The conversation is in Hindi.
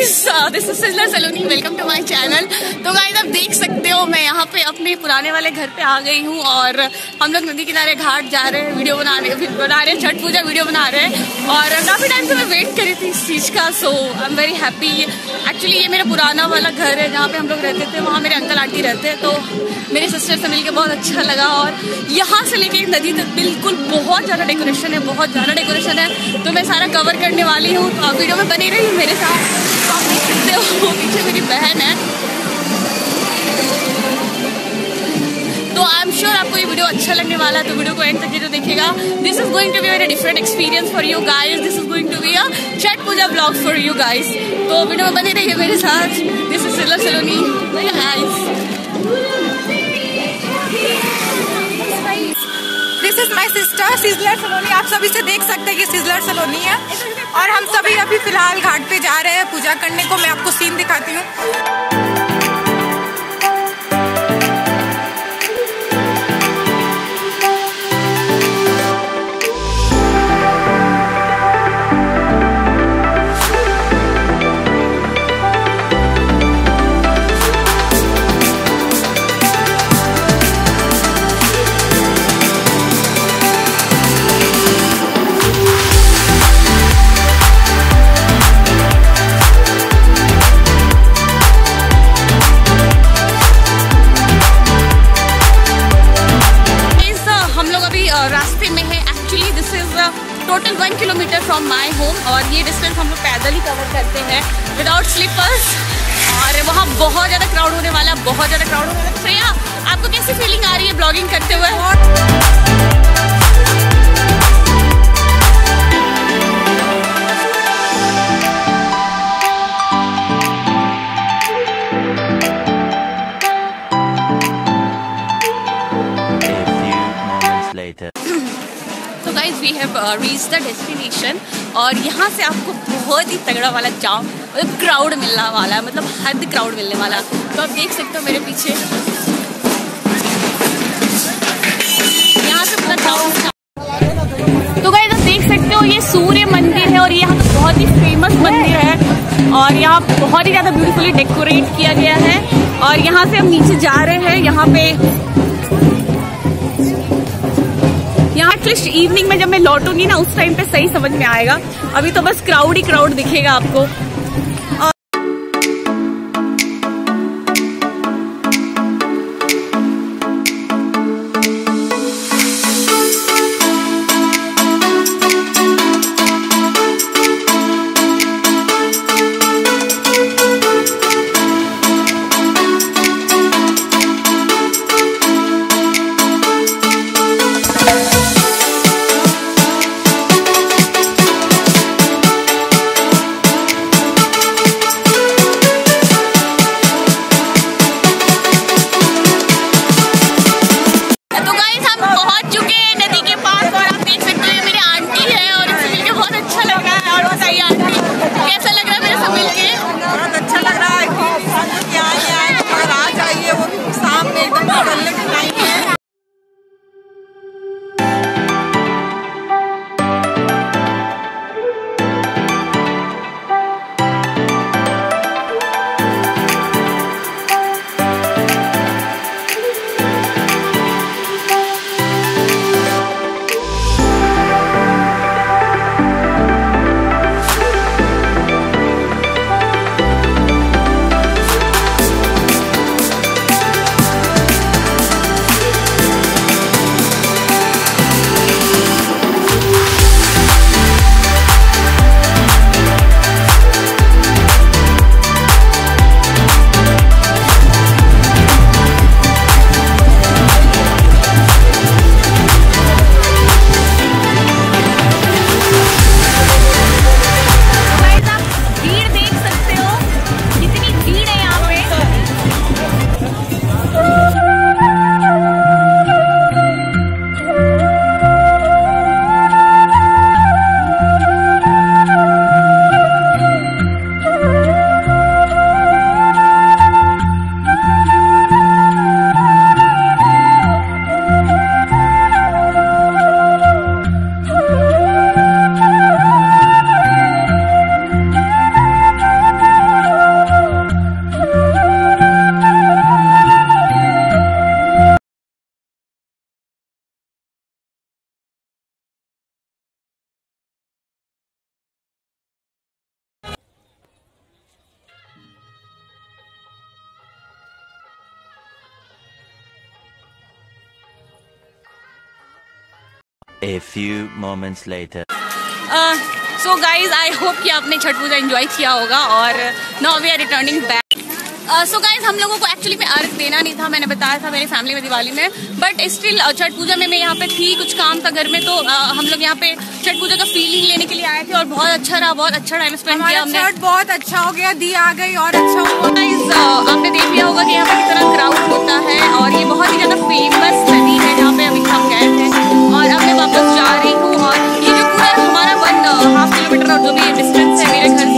Guys, this is sizzler Saloni, welcome to my channel. तो गाइस आप देख सकते हो मैं यहाँ पे अपने पुराने वाले घर पे आ गई हूँ और हम लोग नदी किनारे घाट जा रहे हैं, वीडियो बना रहे हैं, छठ पूजा वीडियो बना रहे हैं। और काफ़ी टाइम से मैं वेट करी थी इस चीज़ का, so I am very happy. Actually ये मेरा पुराना वाला घर है जहाँ पे हम लोग रहते थे, वहाँ मेरे अंकल आंटी रहते हैं, तो मेरे सिस्टर से मिलकर बहुत अच्छा लगा। और यहाँ से लेके नदी तक बिल्कुल बहुत ज़्यादा डेकोरेशन है, बहुत ज़्यादा डेकोरेशन है, तो मैं सारा कवर करने वाली हूँ। तो आप वीडियो में बनी रही मेरे साथ। तो आप देख सकते हो पीछे मेरी बहन है। तो आई एम श्योर आपको ये वीडियो अच्छा लगने वाला है, तो वीडियो को एंड तक जरूर देखिएगा। This is going to be very different experience for you guys. This is going to be a Chhath Puja blog for you guys. तो वीडियो में बने रहिए मेरे साथ। This is sizzler Saloni guys. This is my sister sizzler Saloni. आप सभी से देख सकते हैं कि सिजलर सलोनी है और हम सभी अभी फिलहाल घाट पे जा रहे हैं पूजा करने को। मैं आपको सीन दिखाती हूँ। रास्ते में है। Actually this is total 1 kilometre from my home और ये डिस्टेंस हम लोग पैदल ही कवर करते हैं विदाउट स्लीपर्स। और वहाँ बहुत ज़्यादा क्राउड होने वाला है, बहुत ज़्यादा क्राउड होने वाला है। श्रेया, आपको कैसी फीलिंग आ रही है ब्लॉगिंग करते हुए? तो guys we have reach the destination और यहाँ से आपको बहुत ही तगड़ा वाला जाम मतलब क्राउड मिलने वाला है, मतलब हद क्राउड मिलने वाला है। तो आप देख सकते हो मेरे पीछे यहाँ से पूरा क्राउड। तो गाइज आप देख सकते हो ये सूर्य मंदिर है और ये यहाँ पे बहुत ही फेमस मंदिर है और यहाँ बहुत ही ज़्यादा ब्यूटीफुली डेकोरेट किया गया है। और यहाँ से हम नीचे जा रहे हैं। यहाँ पे एटलीस्ट इवनिंग में जब मैं लौटूंगी ना उस टाइम पे सही समझ में आएगा। अभी तो बस क्राउड ही क्राउड दिखेगा आपको। A few moments later. So guys I hope कि आपने छठ पूजा एंजॉय किया होगा और now we are returning back. So guys हम लोगों को एक्चुअली में अर्घ देना नहीं था, मैंने बताया था मेरी फैमिली में दिवाली में, बट स्टिल छठ पूजा में मैं यहाँ पे थी, कुछ काम था घर में, तो हम लोग यहाँ पे छठ पूजा का फीलिंग लेने के लिए आए थे और बहुत अच्छा रहा, बहुत अच्छा टाइम स्पेंड किया हमने। छठ बहुत अच्छा हो गया, दी आ गई और अच्छा हुआ। गाइज आपने देख लिया होगा कि यहाँ पे कितना क्राउड होता है और ये बहुत ही ज्यादा फेमस नदी है जहाँ पे अभी हम गए थे और अब मैं वापस जा रही हूँ। और ये जो पूरा हमारा 1.5 किलोमीटर और जो भी डिस्टेंस है मेरे घर